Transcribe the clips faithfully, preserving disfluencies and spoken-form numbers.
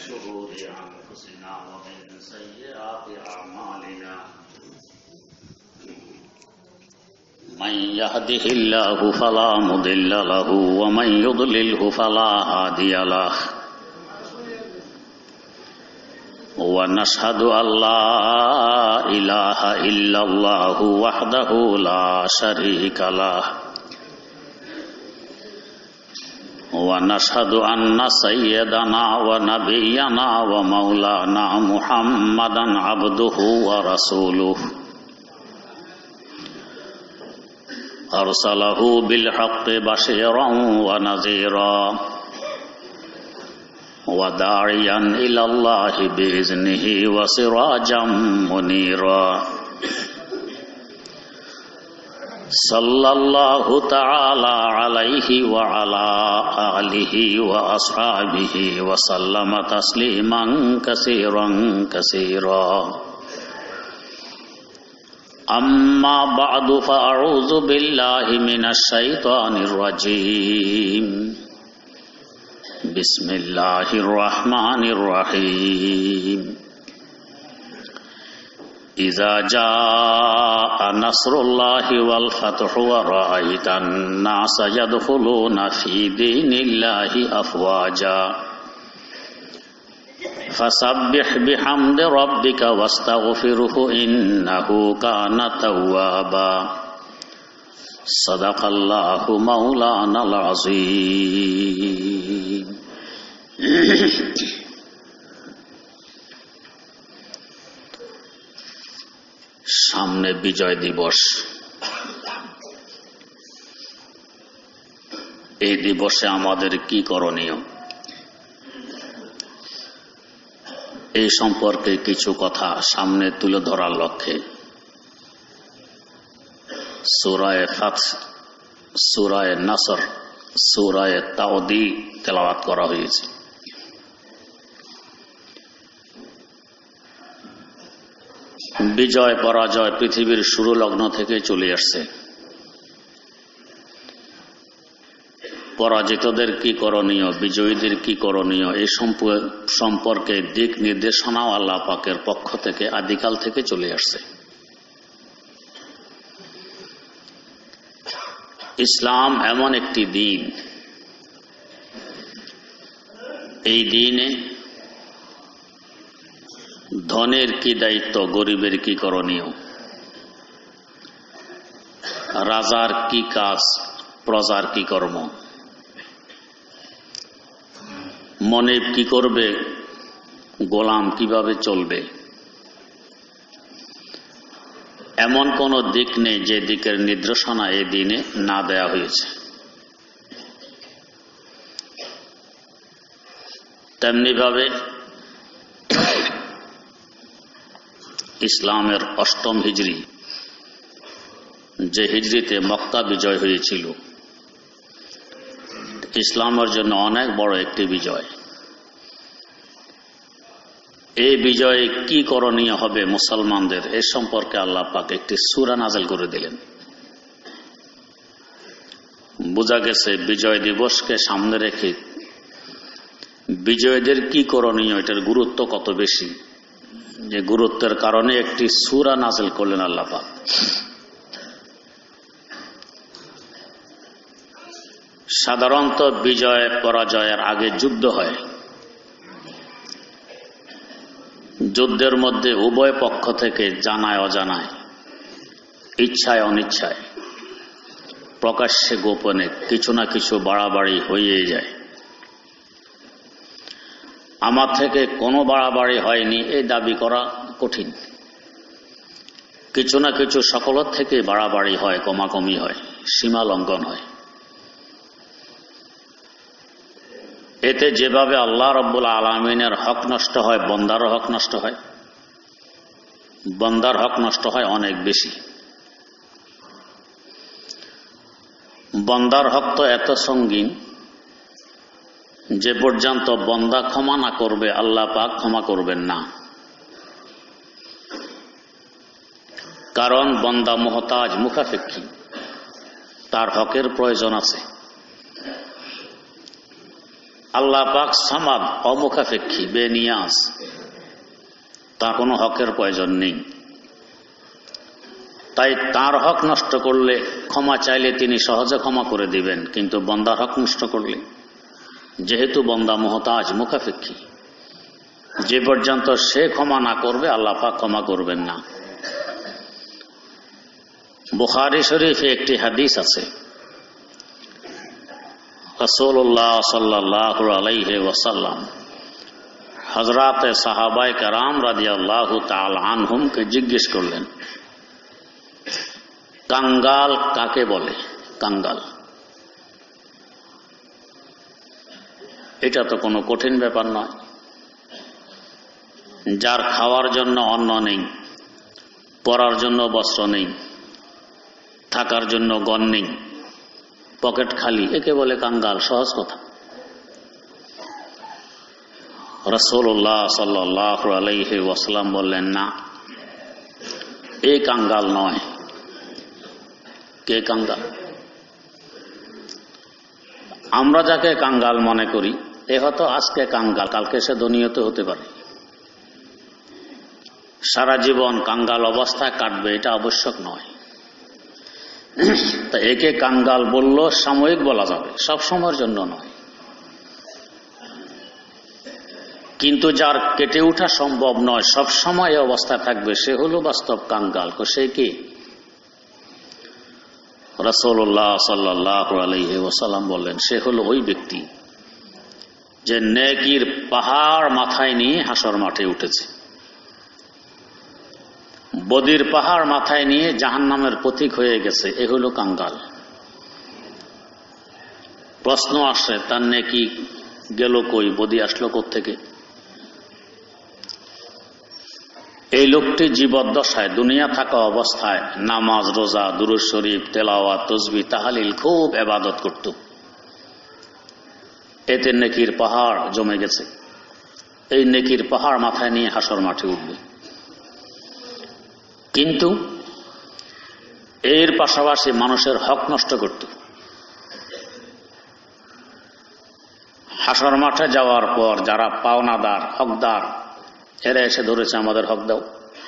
شرور أنفسنا ومن سيئات أعمالنا من يهده الله فلا مضل له ومن يضلله فلا هادي له ونشهد أن لا إله إلا الله وحده لا شريك له ونشهد أن سيدنا ونبينا ومولانا محمدا عبده ورسوله أرسله بالحق بشيرا ونذيرا وداعيا إلى الله بإذنه وسراجا منيرا صلى الله تعالى عليه وعلى آله وأصحابه وسلم تسليما كثيرا كثيرا أما بعد فأعوذ بالله من الشيطان الرجيم بسم الله الرحمن الرحيم إذا جاء نصر الله والفتح ورأيت الناس يدخلون في دين الله أفواجا فسبح بحمد ربك واستغفره إنه كان توابا صدق الله مولانا العظيم সামনে বিজয় দিবস। এই দিবসে আমাদের কি করণীয়, এই সম্পর্কে কিছু কথা সামনে তুলে ধরার লক্ষ্যে সূরায়ে ফাতহ, সূরায়ে নাসর, সূরায়ে তাওদি তেলাওয়াত করা হয়েছে। বিজয় পরাজয় পৃথিবীর শুরু লগ্ন থেকে চলে আসছে। পরাজিতদের কি করণীয়, বিজয়ীদের কি করণীয়, এই সম্পর্কে দিক নির্দেশনাও আল্লাহ পাকের পক্ষ থেকে আদিকাল থেকে চলে আসছে। ইসলাম এমন একটি দিন, এই দিনে ধনের কি দায়িত্ব, গরিবের কি করণীয়, রাজার কি কাজ, প্রজার কি কর্ম, মনিব কি করবে, গোলাম কিভাবে চলবে, এমন কোন দিক নেই যে দিকের নির্দেশনা এই দিনে না দেয়া হয়েছে। তেমনি ভাবে ইসলামের অষ্টম হিজরি, যে হিজরিতে মক্কা বিজয় হয়েছিল, ইসলামের জন্য অনেক বড় একটি বিজয়। এই বিজয়ে কি করণীয় হবে মুসলমানদের, এ সম্পর্কে আল্লাহ পাক একটি সূরা নাযিল করে দিলেন। বোঝা গেছে বিজয় দিবসকে সামনে রেখে বিজয়ীদের কি করণীয়, এটার গুরুত্ব কত বেশি, যে গুরুত্বের কারণে একটি সূরা নাযিল করলেন আল্লাহ পাক। সাধারণত বিজয় পরাজয়ের আগে যুদ্ধ হয়। যুদ্ধের মধ্যে উভয় পক্ষ থেকে জানায় অজানায়, ইচ্ছায় অনিচ্ছায়, প্রকাশ্যে গোপনে কিছু না কিছু বাড়াবাড়ি হয়ে যায়। আমার থেকে কোনো বাড়াবাড়ি হয়নি এই দাবি করা কঠিন। কিছু না কিছু সকলের থেকে বাড়াবাড়ি হয়, কমাকমি হয়, সীমা লঙ্ঘন হয়। এতে যেভাবে আল্লাহ রাব্বুল আলামিনের হক নষ্ট হয়, বান্দার হক নষ্ট হয়, বান্দার হক নষ্ট হয় অনেক বেশি। বান্দার হক তো এত সঙ্গীন যে পর্যন্ত বান্দা ক্ষমা না করবে আল্লাহ পাক ক্ষমা করবেন না। কারণ বান্দা মুহতাজ, মুখাপেক্ষী, তার হকের প্রয়োজন আছে। আল্লাহ পাক সামাদ, অমুখাপেক্ষী, বেনিয়াজ, তার কোনো হকের প্রয়োজন নেই। তাই তার হক নষ্ট করলে ক্ষমা চাইলে তিনি সহজে ক্ষমা করে দিবেন, কিন্তু বন্দার হক নষ্ট করলে, যেহেতু বন্দা মুহতাজ, মুখাপেক্ষী, যে পর্যন্ত সে ক্ষমা না করবে আল্লাহ পাক ক্ষমা করবেন না। বুখারী শরীফে একটি হাদিস আছে, রাসূলুল্লাহ সাল্লাল্লাহু আলাইহি ওয়াসাল্লাম হযরতে সাহাবায়ে কেরাম রাদিয়াল্লাহু তাআলা আনহুমকে জিজ্ঞেস করলেন, কাঙ্গাল কাকে বলে? কাঙ্গাল, এটা তো কোনো কঠিন ব্যাপার নয়। যার খাওয়ার জন্য অন্ন নেই, পরার জন্য বস্ত্র নেই, থাকার জন্য গণ নেই, পকেট খালি, একে বলে কাঙ্গাল। সহজ কথা। রাসূলুল্লাহ সাল্লাল্লাহু আলাইহি ওয়াসাল্লাম বললেন, না, এই কাঙ্গাল নয়। কে কাঙ্গাল? আমরা যাকে কাঙ্গাল মনে করি, এ হয়তো আজকে কাঙ্গাল, কালকে সে দুনিয়াতে হতে পারে। সারা জীবন কাঙ্গাল অবস্থায় কাটবে এটা আবশ্যক নয়। তা একে কাঙ্গাল বলল সাময়িক বলা যাবে, সব সময়ের জন্য নয়। কিন্তু যার কেটে ওঠা সম্ভব নয়, সব সময় এই অবস্থায় থাকবে, সে হলো বাস্তব কাঙ্গাল। সে কি? রাসূলুল্লাহ সাল্লাল্লাহু আলাইহি ওয়াসাল্লাম বললেন, সে হলো ওই ব্যক্তি যে নেকির পাহাড় মাথায় নিয়ে হাসর মাঠে উঠেছে, বদির পাহাড় মাথায় নিয়ে জাহান্নামের পথিক হয়ে গেছে। এ হলো কাঙ্গাল। প্রশ্ন আসে, তার নেকি গেল কই? বদি আসলো কোত্থেকে? এই লোকটি জীবদ্দশায়, দুনিয়া থাকা অবস্থায় নামাজ, রোজা, দুরূদ শরীফ, তেলাওয়াত, তাসবিহ, তাহলিল খুব ইবাদত করত। এতে নেকির পাহাড় জমে গেছে। এই নেকির পাহাড় মাথায় নিয়ে হাসর মাঠে উঠবে। কিন্তু এর পাশাপাশি মানুষের হক নষ্ট করত। হাসর মাঠে যাওয়ার পর যারা পাওনাদার, হকদার, এরা এসে ধরেছে, আমাদের হক দাও।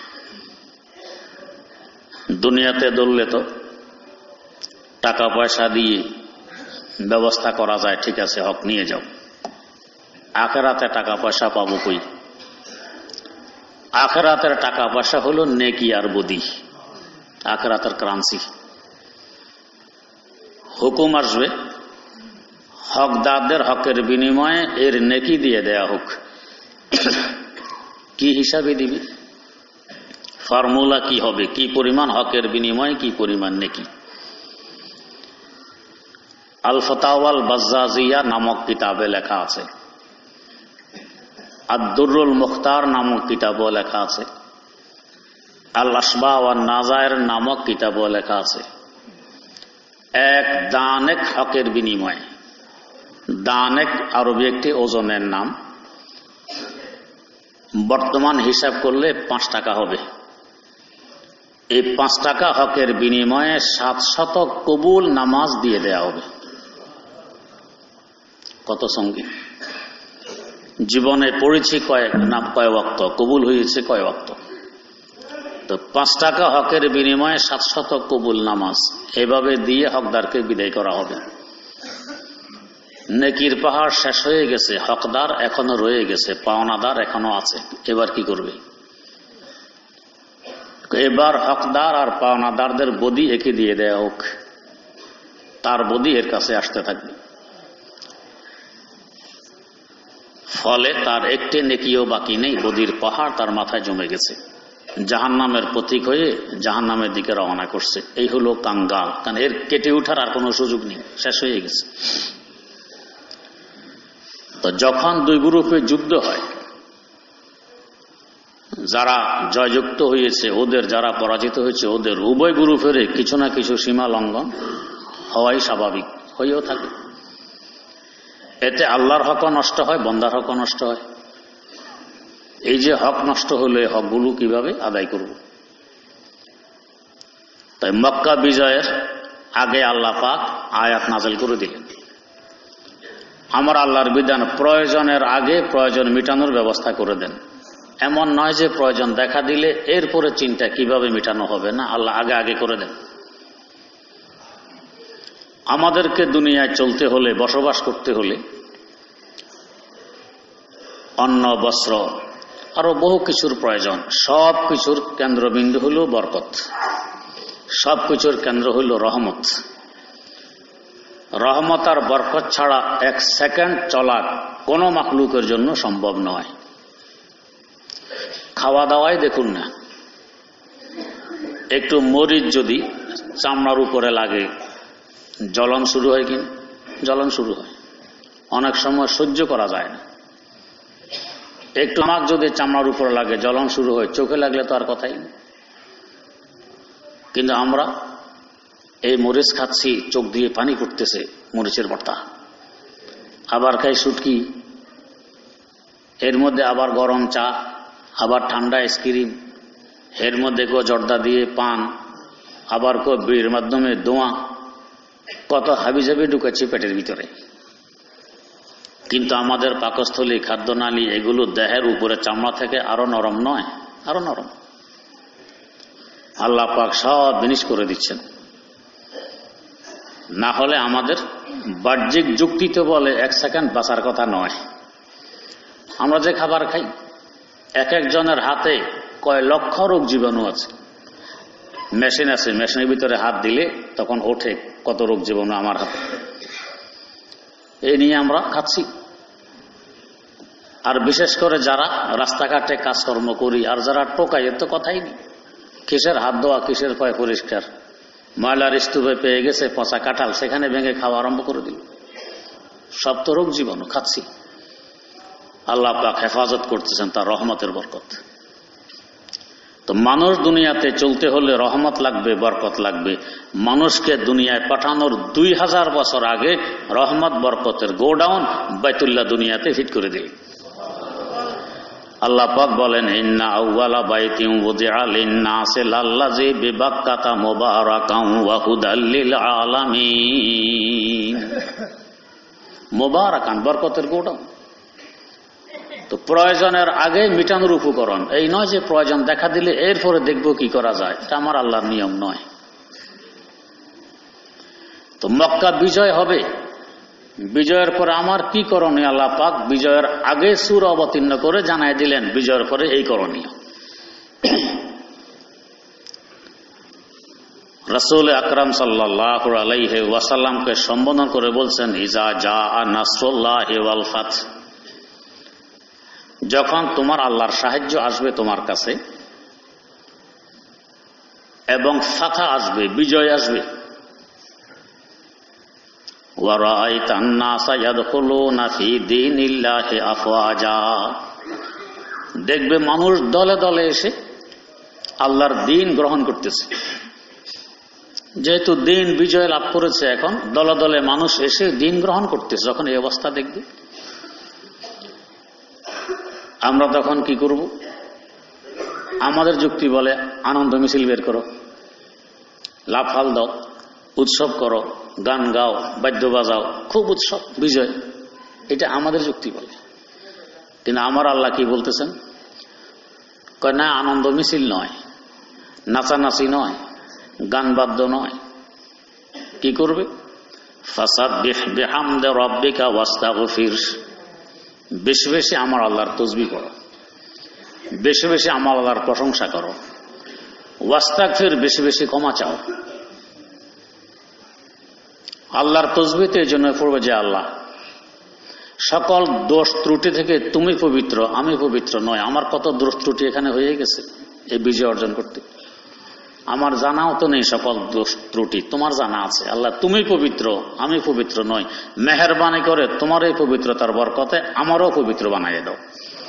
দুনিয়াতে ধরলে তো টাকা পয়সা দিয়ে ব্যবস্থা করা যায়, ঠিক আছে, হক নিয়ে যাও। আখিরাতে টাকা পয়সা পাবো কই? আখিরাতের টাকা পয়সা হলো নেকি আর বদি, আখিরাতের কারেন্সি। হুকুম আসবে, হকদারদের হকের বিনিময়ে এর নেকি দিয়ে দেয়া হোক। কি হিসাবে দিবি? ফর্মুলা কি হবে? কি পরিমাণ হকের বিনিময়ে কি পরিমাণ নেকি? আল ফাতাওয়াল বাজ্জাজিয়া নামক কিতাবে লেখা আছে, আদ-দুররুল মুখতার নামক কিতাবও লেখা আছে, আল আসবা ওয়ান নাজায়ের নামক কিতাবও লেখা আছে। এক দানেক হকের বিনিময়ে, দানেক আরবি একটি ওজনের নাম, বর্তমান হিসাব করলে পাঁচ টাকা হবে। এই পাঁচ টাকা হকের বিনিময়ে সাত শত কবুল নামাজ দিয়ে দেয়া হবে। কত সঙ্গী! জীবনে পড়েছি কয়েক নাম, কয় ওয়াক্ত কবুল হয়েছে, কয় ওয়াক্ত। তো পাঁচ টাকা হকের বিনিময়ে সাত শত কবুল নামাজ, এভাবে দিয়ে হকদারকে বিদায় করা হবে। নেকির পাহাড় শেষ হয়ে গেছে, হকদার এখনো রয়ে গেছে, পাওনাদার এখনো আছে। এবার কি করবে? এবার হকদার আর পাওনাদারদের বদি একে দিয়ে দেয়া হোক, তার বদি এর কাছে আসতে থাকবে। ফলে তার একটি নেকিও বাকি নেই, বদির পাহাড় তার মাথায় জমে গেছে, জাহান্নামের প্রতীক হয়ে জাহান্নামের দিকে রওনা করছে। এই হলো কাঙ্গাল, কারণ এর কেটে ওঠার আর কোনো সুযোগ নেই, শেষ হয়ে গেছে। তো যখন দুই গ্রুপে যুদ্ধ হয়, যারা জয়যুক্ত হয়েছে ওদের, যারা পরাজিত হয়েছে ওদের, উভয় গ্রুপের কিছু না কিছু সীমা লঙ্ঘন হওয়াই স্বাভাবিক, হয়েও থাকে। এতে আল্লাহর হক নষ্ট হয়, বন্দার হক নষ্ট হয়। এই যে হক নষ্ট হলে হকগুলো কিভাবে আদায় করব? তাই মক্কা বিজয়ের আগে আল্লাহ পাক আয়াত নাযিল করে দিলেন, আমার আল্লাহর বিধান প্রয়োজনের আগে প্রয়োজন মিটানোর ব্যবস্থা করে দেন। এমন নয় যে প্রয়োজন দেখা দিলে এরপরে চিন্তা কিভাবে মিটানো হবে, না, আল্লাহ আগে আগে করে দেন। আমাদেরকে দুনিয়ায় চলতে হলে, বসবাস করতে হলে অন্ন, বস্ত্র, আরো বহু কিছুর প্রয়োজন। সব কিছুর কেন্দ্রবিন্দু হল বরকত, সব কিছুর কেন্দ্র হইল রহমত। রহমত আর বরকত ছাড়া এক সেকেন্ড চলা কোনো মাখলুকের জন্য সম্ভব নয়। খাওয়া দাওয়াই দেখুন না, একটু মরিচ যদি চামড়ার উপরে লাগে জ্বলন শুরু হয়, কি জ্বলন শুরু হয়, অনেক সময় সহ্য করা যায় না। একটু মাছ যদি চামড়ার উপরে লাগে জ্বলন শুরু হয়, চোখে লাগলে তো আর কথাই নেই। কিন্তু আমরা এই মরিচ খাচ্ছি, চোখ দিয়ে পানি পড়তেছে, মরিচের ভর্তা। আবার খাই শুটকি, এর মধ্যে আবার গরম চা, আবার ঠান্ডা আইসক্রিম, এর মধ্যে কো জর্দা দিয়ে পান, আবার কো বিড়ির মাধ্যমে দোয়া, কত হাবিজাবি ঢুকাচ্ছি পেটের ভিতরে। কিন্তু আমাদের পাকস্থলী, খাদ্যনালী এগুলো দেহের উপরে চামড়া থেকে আরো নরম নয়, আরো নরম। আল্লাহ পাক সব জিনিস করে দিচ্ছেন। না হলে আমাদের বাহ্যিক যুক্তিতে বলে এক সেকেন্ড বাঁচার কথা নয়। আমরা যে খাবার খাই, এক একজনের হাতে কয় লক্ষ রোগ জীবাণু আছে। মেশিন আছে, মেশিনের ভিতরে হাত দিলে তখন ওঠে কত রোগ জীবাণু আমার হাতে। এই নিয়ে আমরা খাচ্ছি। আর বিশেষ করে যারা রাস্তাঘাটে কাজকর্ম করি আর যারা টোকাই, এর তো কথাই নেই। কিসের হাত ধোয়া, কিসের কয় পরিষ্কার, ময়লার স্তূপে পেয়ে গেছে পচা কাঁঠাল, সেখানে ভেঙে খাওয়া আরম্ভ করে দিল। সব তো রোগ জীবাণু খাচ্ছি। আল্লাহ পাক হেফাজত করতেছেন তার রহমতের বরকত। তো মানুষ দুনিয়াতে চলতে হলে রহমত লাগবে, বরকত লাগবে। মানুষকে দুনিয়ায় পাঠানোর দুই হাজার বছর আগে রহমত বরকতের গোডাউন বাইতুল্লাহ দুনিয়াতে ফিট করে দিল। আল্লাহ পাক বলেন, ইন্না আউওয়ালা বাইতিন ওয়াদিআ লিন-নাসি লাল্লাযী বিবাক্কাতা মুবারাকান ওয়া হুদাল লিল আলামিন। মুবারাকান, বরকতের গোডাউন। তো প্রয়োজনের আগে মিটানোর উপকরণ। এই নয় যে প্রয়োজন দেখা দিলে এরপরে দেখব কি করা যায়, এটা আমার আল্লাহর নিয়ম নয়। তো মক্কা বিজয় হবে, বিজয়ের পরে আমার কি করণীয় আল্লাহ পাক বিজয়ের আগে সূরা অবতীর্ণ করে জানাই দিলেন বিজয়ের পরে এই করণীয়। রাসূল আকরাম সাল্লাল্লাহু আলাইহি ওয়াসাল্লামকে সম্বোধন করে বলছেন, ইজা জাআ নাসরুল্লাহি ওয়াল ফাত, যখন তোমার আল্লাহর সাহায্য আসবে তোমার কাছে এবং ফাথা আসবে, বিজয় আসবে, ওয়ারাআইতান নাসা ইয়াদখুলুনা ফি দীনিল্লাহি আফওয়াজা, দেখবে মানুষ দলে দলে এসে আল্লাহর দ্বীন গ্রহণ করতেছে। যেহেতু দ্বীন বিজয় লাভ করেছে, এখন দলে দলে মানুষ এসে দ্বীন গ্রহণ করতেছে। যখন এই অবস্থা দেখবে, আমরা তখন কি করব? আমাদের যুক্তি বলে আনন্দ মিছিল বের করো, লাফাল দাও, উৎসব করো, গান গাও, বাদ্য বাজাও, খুব উৎসব, বিজয়। এটা আমাদের যুক্তি বলে। কিন্তু আমার আল্লাহ কি বলতেছেন? কয় না, আনন্দ মিছিল নয়, নাচানাচি নয়, গান বাদ্য নয়। কি করবে? ফাসাব্বিহ বিহামদি রাব্বিকা ওয়াস্তাগফির, বেশি বেশি আমার আল্লাহর তাসবিহ করো, বেশি বেশি আমার আল্লাহর প্রশংসা করো, ওয়াস্তাগফির, বেশি বেশি ক্ষমা চাও। আল্লাহর তাসবিহতে এই জন্য পড়বে যে আল্লাহ, সকল দোষ ত্রুটি থেকে তুমি পবিত্র, আমি পবিত্র নয়। আমার কত দোষ ত্রুটি এখানে হয়ে গেছে এই বিজয় অর্জন করতে। আমার জানাও তো নেই সকল দোষ ত্রুটি, তোমার জানা আছে। আল্লাহ তুমি পবিত্র, আমি পবিত্র নই। মেহেরবানি করে তোমার এই পবিত্রতার বরকতে আমারও পবিত্র বানাইয়ে দাও।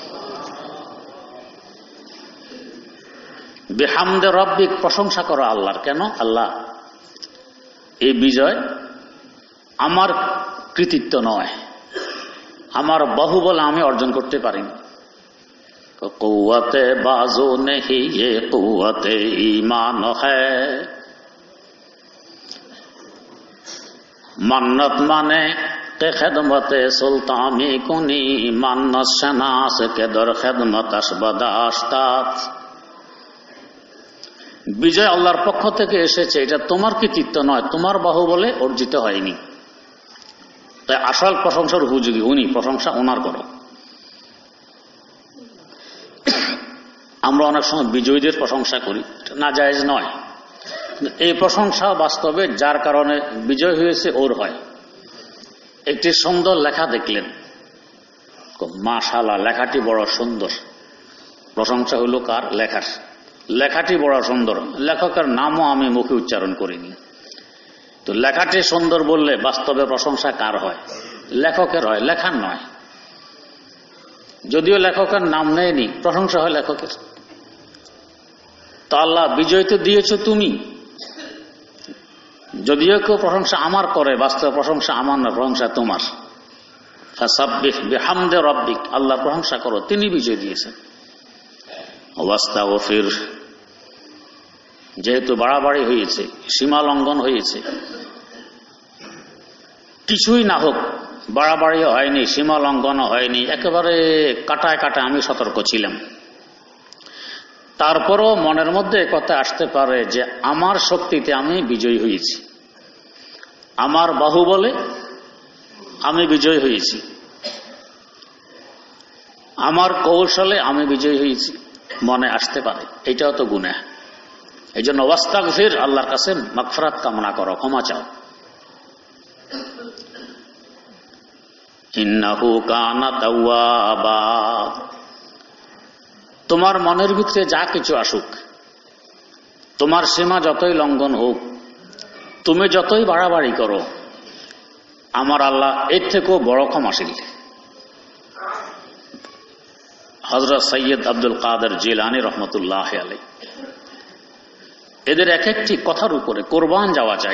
বিহামদে রব্বিক, প্রশংসা করো আল্লাহর। কেন? আল্লাহ, এই বিজয় আমার কৃতিত্ব নয়, আমার বাহুবল আমি অর্জন করতে পারিনি। কুওয়াতে বাজু নেহি ये কুওয়াতে ঈমান হ্যায়। মান্নত মানে কে খেদমতে সুলতানি কুনি মান্নাস শানাস কে দর খেদমত আসবাদাস্তাত। বিজয় আল্লাহর পক্ষ থেকে এসেছে, এটা তোমার কৃতিত্ব নয়, তোমার বাহুবলে অর্জিত হয়নি। তাই আসল প্রশংসার উপযোগী উনি, প্রশংসা ওনার করো। আমরা অনেক সময় বিজয়ীদের প্রশংসা করি, এটা না জায়েজ নয়। এই প্রশংসা বাস্তবে যার কারণে বিজয় হয়েছে ওর হয়। একটি সুন্দর লেখা দেখলেন, মাশাআল্লাহ লেখাটি বড় সুন্দর, প্রশংসা হইল কার? লেখার। লেখাটি বড় সুন্দর, লেখকের নামও আমি মুখে উচ্চারণ করিনি। তো লেখাটি সুন্দর বললে বাস্তবে প্রশংসা কার হয়? লেখকের হয়, লেখার নয়। যদিও লেখকের নাম নেয়নি, প্রশংসা হয় লেখকের। তো আল্লাহ বিজয় তো দিয়েছ তুমি, যদিও কেউ প্রশংসা আমার করে, বাস্তব প্রশংসা আমার না, প্রশংসা তোমার। ফাসাব্বিহ বিহামদি রাব্বিক, আল্লাহর প্রশংসা করো, তিনি বিজয় দিয়েছেন। ওয়াস্তাগফির, যেহেতু বাড়াবাড়ি হয়েছে, সীমা লঙ্ঘন হয়েছে, কিছুই না হোক, বাড়াবাড়ি হয়নি, সীমা লঙ্ঘন হয়নি, একেবারে কাটায় কাটায় আমি সতর্ক ছিলাম, তারপরও মনের মধ্যে কথা আসতে পারে যে আমার শক্তিতে আমি বিজয়ী হয়েছি, আমার বাহুবলে আমি বিজয়ী হয়েছি, আমার কৌশলে আমি বিজয়ী হয়েছি, মনে আসতে পারে। এটাও তো গুনাহ। এই জন্য ওয়াস্তাগফির, আল্লাহর কাছে মাগফিরাত কামনা করো, ক্ষমা চাও। ইন্নাহু কানা তাওয়াবা, তোমার মনের ভিতরে যা কিছু আসুক, তোমার সীমা যতই লঙ্ঘন হোক, তুমি যতই বাড়াবাড়ি করো, আমার আল্লাহ এর থেকেও বড় ক্ষমাশীল। হযরত সৈয়দ আব্দুল কাদের জিলানী রহমতুল্লাহ আলাইহি, এদের এক একটি কথার উপরে কোরবান যাওয়া চাই।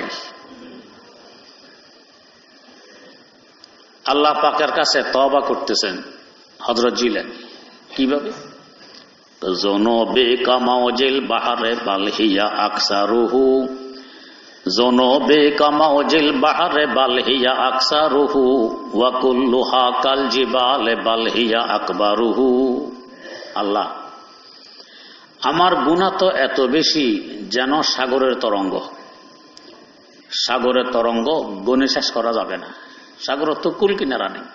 আল্লাহ পাকের কাছে তওবা করতেছেন হযরত জিলানী, কিভাবে? জনবে কামাওজিল বাহরে বালহিয়া আকসারুহু, জনবে কামাওজিল বাহরে বালহিয়া আকসারুহু ওয়া কুল্লুহা কাল জিবালে বালহিয়া আকবারুহু। আল্লাহ, আমার গুনাহ তো এত বেশি যেন সাগরের তরঙ্গ। সাগরের তরঙ্গ গণে শেষ করা যাবে না, সাগরের তো কুল কিনারা নেই।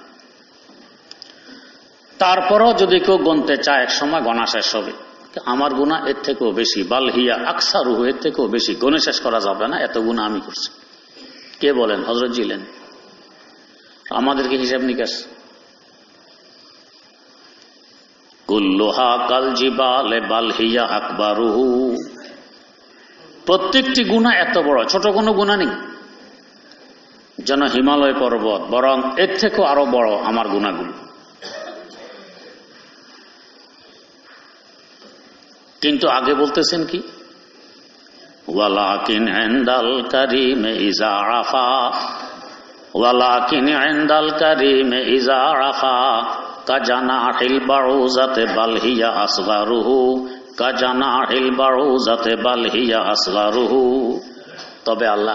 তারপরও যদি কেউ গণতে চায়, এক সময় গণা শেষ হবে। আমার গুনাহ এর থেকেও বেশি, বালহিয়া আকসারুহু, এর থেকেও বেশি, গণে শেষ করা যাবে না, এত গুনাহ আমি করছি। কে বলেন? হযরত জিলানী। আমাদেরকে হিসাব নিকাশ, কুল্লুহা কাল জিবালে বালহিয়া আকবারুহু, প্রত্যেকটি গুনাহ এত বড়, ছোট কোনো গুনাহ নেই যেন হিমালয় পর্বত, বরং এর থেকেও আরো বড় আমার গুনাহগুলো। কিন্তু আগে বলতেছেন কি? ওয়ালাকিন ইনদাল কারীম ইযা আফা, ওয়ালাকিন ইনদাল কারীম ইযা আফা কাজানাহিল বাউজাতে বালহিয়া আসগারুহু, কাজানাহিল বাউজাতে বালহিয়া আসগারুহু। তবে আল্লাহ,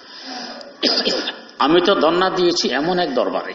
আমি তো দন্না দিয়েছি এমন এক দরবারে,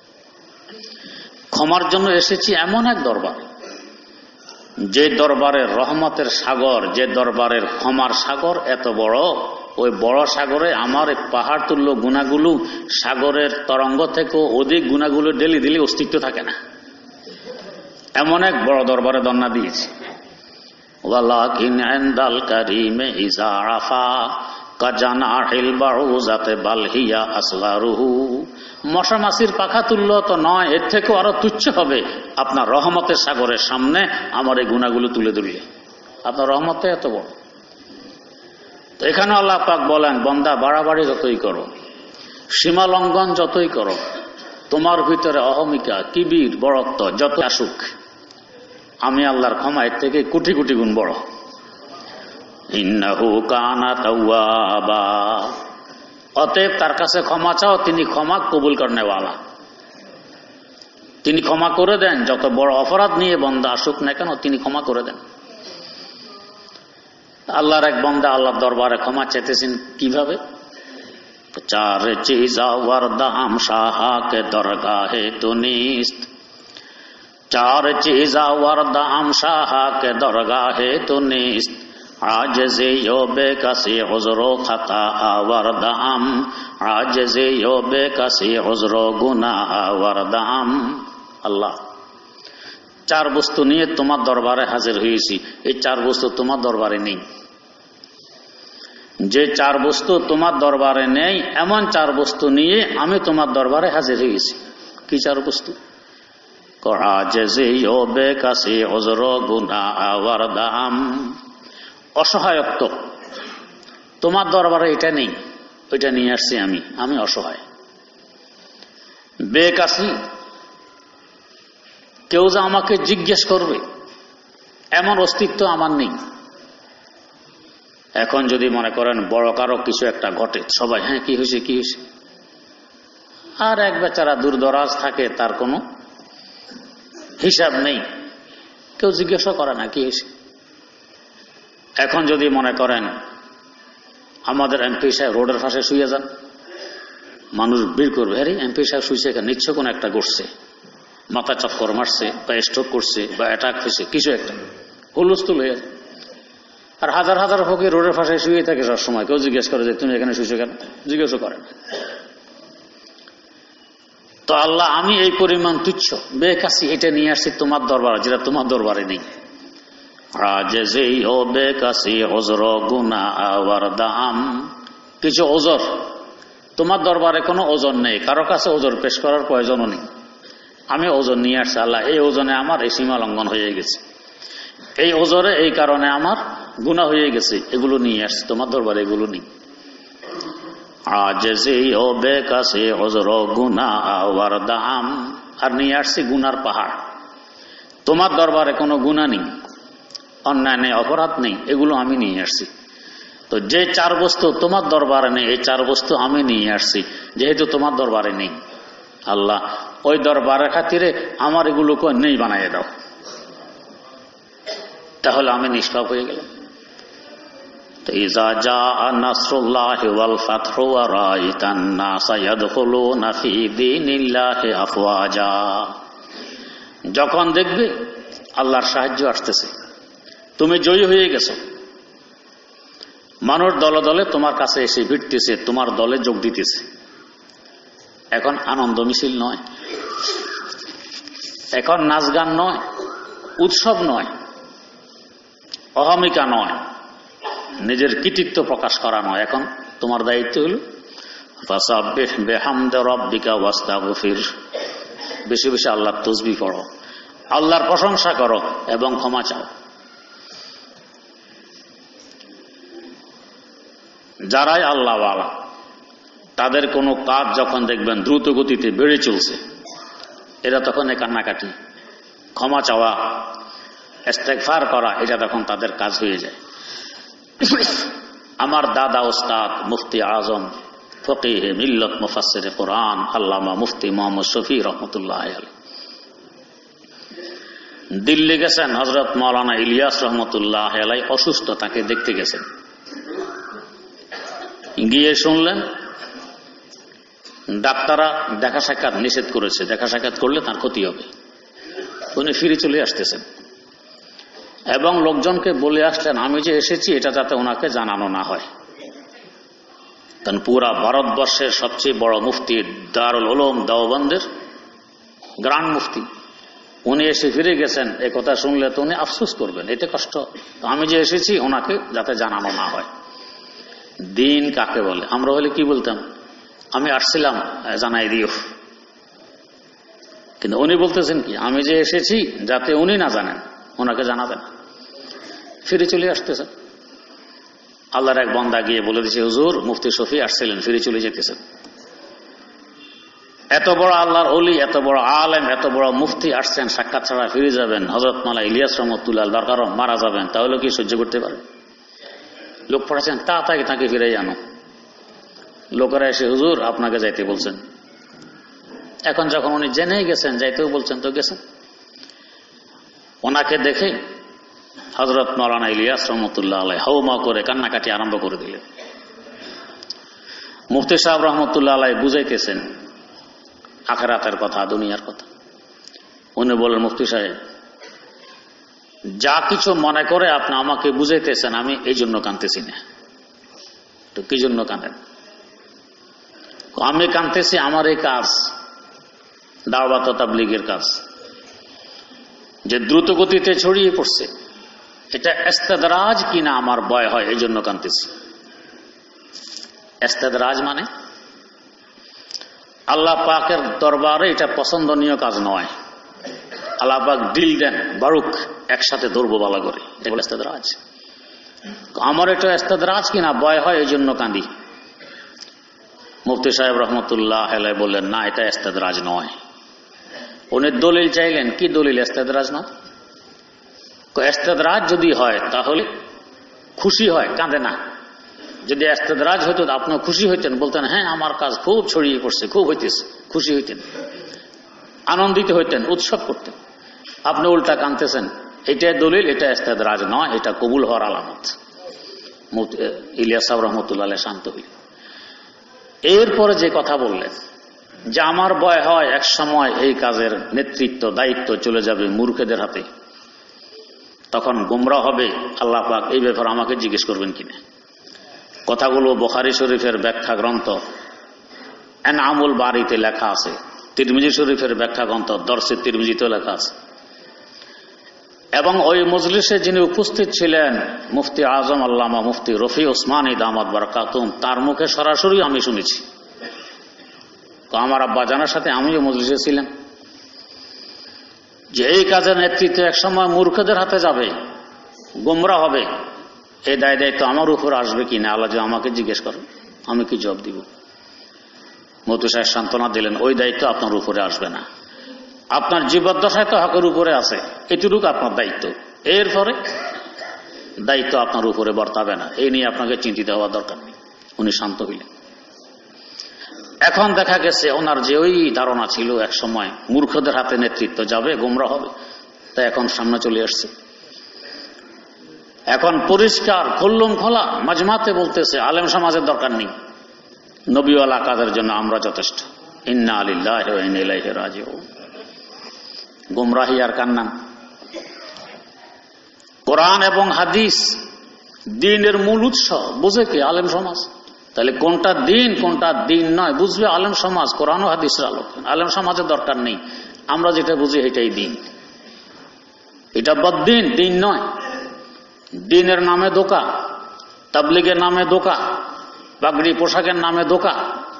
ক্ষমার জন্য এসেছি এমন এক দরবারে, যে দরবারের রহমতের সাগর, যে দরবারের ক্ষমার সাগর এত বড়, ওই বড় সাগরে আমার পাহাড় তুল্য গুনাহগুলো সাগরের তরঙ্গ থেকেও অধিক গুনাহগুলো ডেলি দিলে অস্তিত্ব থাকে না, এমন এক বড় দরবারে দন্না দিয়েছি। ওয়ালাকিন ইনদাল কারীমে ইযা আফা কাজানাহিল বাউজাতে বালহিয়া আসগারুহু, মশা মাছির পাখা তুল্য তো নয়, এর থেকেও আরো তুচ্ছ হবে আপনার রহমতের সাগরের সামনে আমার এই গুনাহগুলো তুলে ধরলে। আপনার রহমতে এত বড়। তো এখানে আল্লাহ পাক বলেন, বান্দা বাড়াবাড়ি যতই করো, সীমা লঙ্ঘন যতই করো, তোমার ভিতরে অহমিকা, কিবির, বড়ত্ব যত আসুক, আমি আল্লাহর ক্ষমা এর থেকে কোটি কোটি গুণ বড়। ইন্নাহু কানা তাওয়াবা, অতএব তার কাছে ক্ষমা চাও, তিনি ক্ষমা কবুল করনেওয়ালা, তিনি ক্ষমা করে দেন। যত বড় অপরাধ নিয়ে বান্দা আসুক না কেন, তিনি ক্ষমা করে দেন। আল্লাহর এক বান্দা আল্লাহর দরবারে ক্ষমা চাইতেছেন কিভাবে? चार चीजा वरदाम शाहा के दरगाहे तो नीस्त, चार चीजा वरदाम शाहा के दरगाहे तो नीस्त, आजिज़े यो बेकसी उज़्रो खता वरदाम, आजिज़े यो बेकसी उज़्रो गुनाह वरदाम। আল্লাহ, চার বস্তু নিয়ে তোমার দরবারে হাজির হয়েছি, এই চার বস্তু তোমার দরবারে নেই। যে চার বস্তু তোমার দরবারে নেই এমন চার বস্তু নিয়ে আমি তোমার দরবারে হাজির হয়েছি। কি চার বস্তু? অসহায়ত্ব, তোমার দরবারে এটা নেই, ওইটা নিয়ে আসছি আমি, আমি অসহায়। বেকাসি, কেউ যে আমাকে জিজ্ঞেস করবে এমন অস্তিত্ব আমার নেই। এখন যদি মনে করেন বড় কারো কিছু একটা ঘটে, সবাই হ্যাঁ কি হয়েছে কি হয়েছে, আর এক বেচারা দূর দরাজ থাকে, তার কোনো হিসাব নেই, কেউ জিজ্ঞাসা করে না কি হয়েছে। এখন যদি মনে করেন আমাদের এমপি সাহেব রোডের পাশে শুয়ে যান, মানুষ ভিড় করবে, আরে এমপি সাহেব শুয়েছে, এখানে নিশ্চয় কোনো একটা ঘটছে, মাথা চক্কর মারছে বা স্ট্রোক করছে বা অ্যাটাক হয়েছে, কিছু একটা হুলস্থুল হয়ে যায়। আর হাজার হাজার ফকির রোডের পাশে শুয়ে থাকে সবসময়, কেউ জিজ্ঞেস করে যে তুমি এখানে শুয়েছো কেন, জিজ্ঞাসা করে না। তো আল্লাহ, আমি এই পরিমাণ তুচ্ছ বেকাসি, এটা নিয়ে আসছি তোমার দরবারে, যেটা তোমার দরবারে নেই। কিছু ওজর তোমার দরবারে কোনো ওজন নেই, কারো কাছে ওজর পেশ করার প্রয়োজনও নেই। আমি ওজন নিয়ে আসছি আল্লাহ, এই ওজনে আমার এই সীমা লঙ্ঘন হয়ে গেছে, এই ওজরে এই কারণে আমার গুনাহ হয়ে গেছে, এগুলো নিয়ে আসছি তোমার দরবারে, এগুলো নেই। আর নিয়ে আসছি গুনার পাহাড়, তোমার দরবারে কোনো গুনাহ নেই, অন্যায় নেই, অপরাধ নেই, এগুলো আমি নিয়ে আসছি। তো যে চার বস্তু তোমার দরবারে নেই, এই চার বস্তু আমি নিয়ে আসছি, যেহেতু তোমার দরবারে নেই আল্লাহ, ওই দরবারের খাতিরে আমার এগুলো নেই বানাইয়ে দাও, তাহলে আমি নিষ্পাপ হয়ে গেলাম। তো ইজা জাআ নাসরুল্লাহি ওয়াল ফাতহু ওয়া রাআইতান নাসা ইয়াদখুলুনা ফি দীনিল্লাহি আফওয়াজা, যখন দেখবে আল্লাহর সাহায্য আসতেছে, তুমি জয়ী হয়ে গেছো, মানুষ দলে দলে তোমার কাছে এসে ভিড়তেছে, তোমার দলে যোগ দিতেছে। এখন আনন্দ মিছিল নয়, এখন নাচ গান নয়, উৎসব নয়, অহমিকা নয়, নিজের কৃতিত্ব প্রকাশ করা নয়। এখন তোমার দায়িত্ব হল ফাসাব্বিহ বিহামদি রাব্বিকা ওয়াস্তাগফির, বেশি বেশি আল্লাহর তাসবিহ পড়ো, আল্লাহর প্রশংসা করো এবং ক্ষমা চাও। যারাই আল্লাহওয়ালা, তাদের কোনো কাজ যখন দেখবেন দ্রুত গতিতে বেড়ে চলছে, এরা তখন এ কান্নাকাটি, ক্ষমা চাওয়া, ইস্তেগফার করা, এটা তখন তাদের কাজ হয়ে যায়। আমার দাদা ওস্তাদ মুফতি আজম ফকিহ মিল্লত মুফাসসির কোরআন আল্লামা মুফতি মোহাম্মদ শফি রহমতুল্লাহ আলাইহি দিল্লি গেছেন, হযরত মাওলানা ইলিয়াস রহমতুল্লাহ আলাইহি অসুস্থ, তাকে দেখতে গেছেন। গিয়ে শুনলেন ডাক্তাররা দেখা সাক্ষাৎ নিষেধ করেছে, দেখা সাক্ষাৎ করলে তার ক্ষতি হবে। উনি ফিরে চলে আসতেছেন এবং লোকজনকে বলে আসলেন আমি যে এসেছি এটা যাতে ওনাকে জানানো না হয়, কারণ পুরা ভারতবর্ষের সবচেয়ে বড় মুফতি, দারুল উলুম দেওবন্দের গ্র্যান্ড মুফতি, উনি এসে ফিরে গেছেন, এ কথা শুনলে তো উনি আফসোস করবেন, এতে কষ্ট। তো আমি যে এসেছি ওনাকে যাতে জানানো না হয়। দিন কাকে বলে? আমরা হলে কি বলতাম, আমি আসছিলাম জানাই দিও, কিন্তু উনি বলতেছেন কি, আমি যে এসেছি যাতে উনি না জানেন, ওনাকে জানাবেন। ফিরে চলে আসতেছেন। আল্লাহর এক বান্দা গিয়ে বলে দিয়েছে, হুজুর মুফতি শফি আসছিলেন, ফিরে চলে যেতেছেন। এত বড় আল্লাহর ওলি, এত বড় আলেম, এত বড় মুফতি আসছেন, সাক্ষাৎ ছাড়া ফিরে যাবেন, হযরত মাওলানা ইলিয়াস রহমতুল্লাহ দরকার মারা যাবেন, তাহলে কি সহ্য করতে পারে? লোক পড়াচ্ছেন, তাড়াতাড়ি তাকে ফিরাই আনো। লোকেরা এসে, হুজুর আপনাকে যাইতে বলছেন। এখন যখন উনি জেনেই গেছেন, যাইতেও বলছেন, তো গেছেন। ওনাকে দেখে হযরত মাওলানা ইলিয়াস রহমতুল্লাহ আলাইহি হাওমা করে কান্নাকাটি আরম্ভ করে দিলেন। মুফতি সাহেব রহমতুল্লাহ আলাইহি বুঝাইতেছেন আখিরাতের কথা, দুনিয়ার কথা। উনি বলেন, মুফতি সাহেব যা কিছু মনে করে আপনি আমাকে বুঝাইতেছেন, আমি এই জন্য কাঁদতেছি না। তো কি জন্য কাঁদেন? আমি কাঁদতেছি আমার এই কাজ, দাওয়াত ও তাবলীগের কাজ যে দ্রুত গতিতে ছড়িয়ে পড়ছে, এটা ইস্তেদরাজ কিনা আমার ভয় হয়, এই জন্য কাঁদতেছি। ইস্তেদরাজ মানে আল্লাহ পাকের দরবারে এটা পছন্দনীয় কাজ নয়। আল্লাহ পাক ডিল দেন, বারুক একসাথে ধরবো বালা করে, এগুলো ইস্তেদরাজ। আমার এটা ইস্তেদরাজ কিনা ভয় হয়, এই জন্য কাঁদি। মুফতি সাহেব রহমতুল্লাহ আলাইহি বললেন, না, এটা ইস্তেদরাজ নয়। উনি দলিল চাইলেন, কি দলিল ইস্তেদরাজ নয়? ইস্তেদরাজ যদি হয় তাহলে খুশি হয়, কাঁদে না। যদি ইস্তেদরাজ হইতো আপনি খুশি হইতেন, বলতেন হ্যাঁ আমার কাজ খুব ছড়িয়ে পড়ছে, খুব হইতেছে, খুশি হইতেন, আনন্দিত হইতেন, উৎসব করতেন। আপনি উল্টা কাঁদতেছেন, এটা দলিল, এটা ইস্তেদরাজ নয়, এটা কবুল হওয়ার আলামত। ইলিয়াস সাহেব রহমতুল্লাহ আলাইহি শান্ত হইলেন। এরপরে যে কথা বললেন যে আমার ভয় হয় এক সময় এই কাজের নেতৃত্ব দায়িত্ব চলে যাবে মূর্খদের হাতে, তখন গোমরাহ হবে, আল্লাহ পাক এই ব্যাপারে আমাকে জিজ্ঞেস করবেন কিনা। কথাগুলো বুখারী শরীফের ব্যাখ্যা গ্রন্থ এনআমুল বারীতে লেখা আছে, তিরমিজি শরীফের ব্যাখ্যা গ্রন্থ দরসে তিরমিজিতে লেখা আছে। এবং ওই মজলিসে যিনি উপস্থিত ছিলেন মুফতি আজম আল্লামা মুফতি রফি ওসমানী দামাত বারাকাতুম, তার মুখে সরাসরি আমি শুনেছি। আমার আব্বা জানার সাথে আমিও মজলিসে ছিলাম যে এই কাজের নেতৃত্ব একসময় মূর্খদের হাতে যাবে, গোমরা হবে, এই দায় দায়িত্ব আমার উপর আসবে কিনা আল্লাহ যে আমাকে জিজ্ঞেস করেন, আমি কি জবাব দিব? মুফতি সাহেব সান্ত্বনা দিলেন, ওই দায়িত্ব আপনার উপরে আসবে না, আপনার জীবদ্দশায় তো হকের উপরে আছে, এটুকু আপনার দায়িত্ব, এরপরে দায়িত্ব আপনার উপরে বর্তাবে না, এই নিয়ে আপনাকে চিন্তিত হওয়ার দরকার নেই। উনি শান্ত হইলেন। এখন দেখা গেছে ওনার যে ওই ধারণা ছিল এক সময় মূর্খদের হাতে নেতৃত্ব যাবে, গোমরা হবে, তা এখন সামনে চলে আসছে। এখন পরিষ্কার খুল্লুম খোলা মাজমাতে বলতেছে আলেম সমাজের দরকার নেই, নবীওয়ালা কাজের জন্য আমরা যথেষ্ট। ইন্না লিল্লাহি ওয়া ইন্না ইলাইহি রাজিউন। গোমরাহি আর কান্না। কোরআন এবং হাদিস দ্বীনের মূল উৎস বুঝে কি আলেম সমাজ? তাহলে কোনটা দিন কোনটা দিন নয় বুঝবে আলেম সমাজ কোরআন ও হাদিসের আলোকে। আলেম সমাজের দরকার নেই, আমরা যেটা বুঝি এটাই দিন, এটা বদ্দিন, দিন নয়। দিনের নামে ধোঁকা, তাবলীগের নামে ধোঁকা, পাগড়ি পোশাকের নামে ধোঁকা।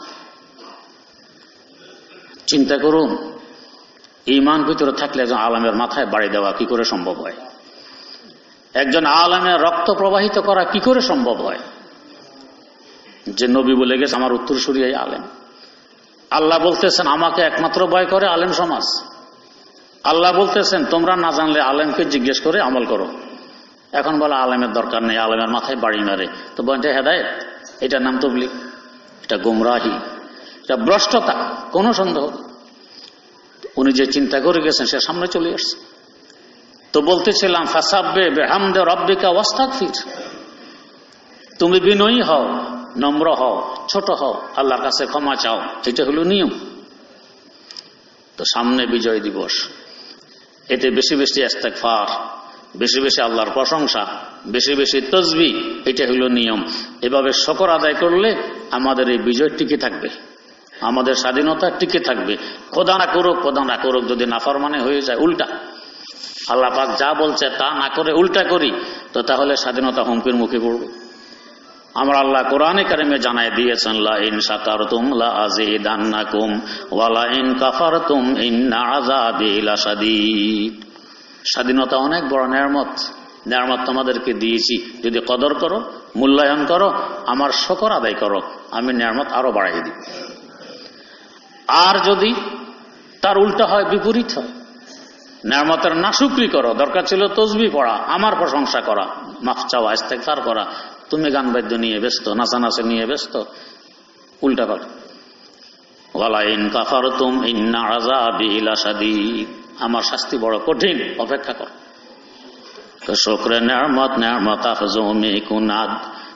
চিন্তা করুন, ঈমান ভিতরে থাকলে একজন আলেমের মাথায় বাড়ি দেওয়া কি করে সম্ভব হয়? একজন আলেমের রক্ত প্রবাহিত করা কি করে সম্ভব হয়? যে নবী বলে গেছে আমার উত্তরসূরি আলেম। আল্লাহ বলতেছেন আমাকে একমাত্র ভয় করে আলেম সমাজ। আল্লাহ বলতেছেন তোমরা না জানলে আলেমকে জিজ্ঞেস করে আমল করো। এখন বলে আলেমের দরকার নেই, আলেমের মাথায় বাড়ি মারে, তো বলতে হেদায়েত? এটার নাম তাবলীগ, এটা গোমরাহি, এটা ভ্রষ্টতা, কোন সন্দেহ। উনি যে চিন্তা করে গেছেন সে সামনে চলে আসছে। তো বলতেছিলাম ফাসাব্বে বিহামদি রাব্বিকা ওয়াস্তাগফির, তুমি বিনয়ী হও, নম্র হও, ছোট হও, আল্লাহর কাছে ক্ষমা চাও, এটা হলো নিয়ম। তো সামনে বিজয় দিবস, এতে বেশি বেশি ইস্তেগফার, বেশি বেশি আল্লাহর প্রশংসা, বেশি বেশি তাসবিহ, এটা হলো নিয়ম। এভাবে শুকর আদায় করলে আমাদের এই বিজয় টিকে থাকবে, আমাদের স্বাধীনতা টিকে থাকবে। খোদা না করুক, খোদা না করুক যদি নাফরমানি হয়ে যায়, উল্টা আল্লাহ পাক যা বলছে তা না করে উল্টা করি, তো তাহলে স্বাধীনতা হুমকির মুখে পড়বে। আমরা আল্লাহ কোরআনে কারিমে জানায় দিয়েছেন লা ইন শাকারতুম লা আযীদান্নাকুম ওয়া লা ইন কাফারতুম ইন্না আযাবি লাশাদীদ। স্বাধীনতা অনেক বড় নেয়ামত, নেয়ামত তোমাদেরকে দিয়েছি, যদি কদর করো, মূল্যায়ন করো, আমার শুকর আদায় করো, আমি নেয়ামত আরো বাড়াই দিই। আর যদি তার উল্টা হয়, বিপরীত হয়, নেয়ামতের নাশুকরি করো, দরকার ছিল তাসবিহ পড়া, আমার প্রশংসা করা, মাফ চাওয়া, ইস্তেগফার করা, তুমি গান বাদ্য নিয়ে ব্যস্ত, নাচানাচি নিয়ে ব্যস্ত, উল্টা করো। ওয়ালা ইন কাফারতুম ইন্না আযাবি লাশাদীদ, আমার শাস্তি বড় কঠিন, অপেক্ষা কর। তো শুকরে নেয়ামত নেয়ামত আফজুমি কুনাদ,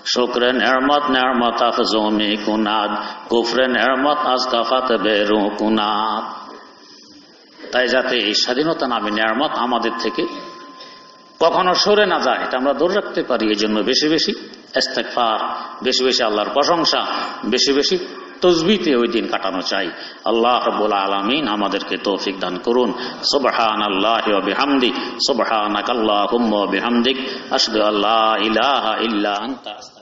শুকরে নেয়ামত নেয়ামত আফজমি কুনাদ, কুফরে নেয়ামত আজকাফাত বেরু কুনাদ। তাই যাতে এই স্বাধীনতা নামে নেয়ামত আমাদের থেকে কখনো সরে না যায়, এটা আমরা ধরে রাখতে পারি। এই জন্য বেশি বেশি ইস্তেগফার, বেশি বেশি আল্লাহর প্রশংসা, বেশি বেশি তসবিতে ওই দিন কাটানো চাই। আল্লাহ রাব্বুল আলামিন আমাদেরকে তৌফিক দান করুন। সুবহানাল্লাহি ওয়া বিহামদি, সুবহানাকাল্লাহুম্মা ওয়া বিহামদিক, আশহাদু আল্লা ইলাহা ইল্লা আনতা।